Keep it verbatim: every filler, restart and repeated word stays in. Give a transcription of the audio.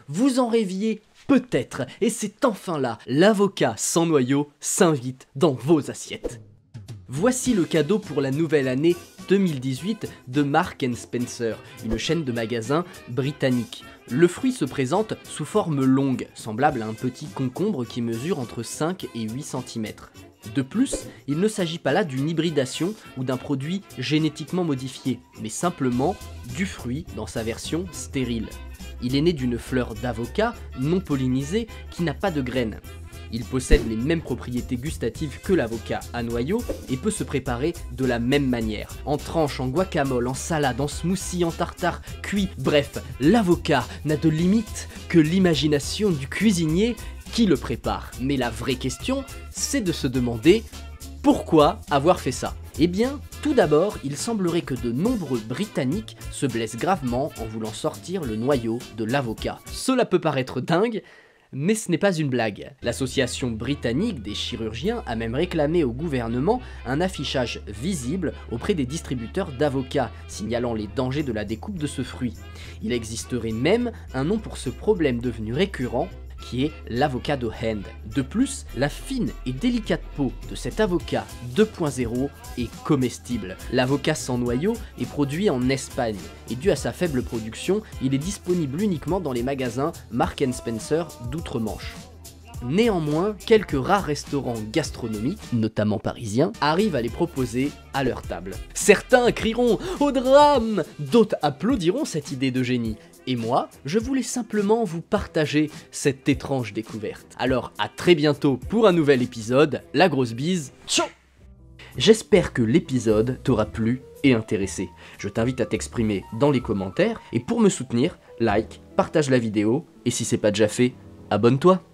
vous en rêviez peut-être, et c'est enfin là, l'avocat sans noyau s'invite dans vos assiettes. Voici le cadeau pour la nouvelle année deux mille dix-huit de Marks and Spencer, une chaîne de magasins britannique. Le fruit se présente sous forme longue, semblable à un petit concombre qui mesure entre cinq et huit centimètres. De plus, il ne s'agit pas là d'une hybridation ou d'un produit génétiquement modifié, mais simplement du fruit dans sa version stérile. Il est né d'une fleur d'avocat non pollinisée qui n'a pas de graines. Il possède les mêmes propriétés gustatives que l'avocat à noyau et peut se préparer de la même manière. En tranches, en guacamole, en salade, en smoothie, en tartare, cuit, bref, l'avocat n'a de limite que l'imagination du cuisinier qui le prépare. Mais la vraie question, c'est de se demander pourquoi avoir fait ça ? Eh bien, tout d'abord, il semblerait que de nombreux Britanniques se blessent gravement en voulant sortir le noyau de l'avocat. Cela peut paraître dingue, mais ce n'est pas une blague. L'association britannique des chirurgiens a même réclamé au gouvernement un affichage visible auprès des distributeurs d'avocats, signalant les dangers de la découpe de ce fruit. Il existerait même un nom pour ce problème devenu récurrent, qui est l'avocado hand. De plus, la fine et délicate peau de cet avocat deux point zéro est comestible. L'avocat sans noyau est produit en Espagne, et dû à sa faible production, il est disponible uniquement dans les magasins Marks and Spencer d'outre-Manche. Néanmoins, quelques rares restaurants gastronomiques, notamment parisiens, arrivent à les proposer à leur table. Certains crieront « au drame !» D'autres applaudiront cette idée de génie. Et moi, je voulais simplement vous partager cette étrange découverte. Alors à très bientôt pour un nouvel épisode, la grosse bise, ciao. J'espère que l'épisode t'aura plu et intéressé. Je t'invite à t'exprimer dans les commentaires, et pour me soutenir, like, partage la vidéo, et si c'est pas déjà fait, abonne-toi.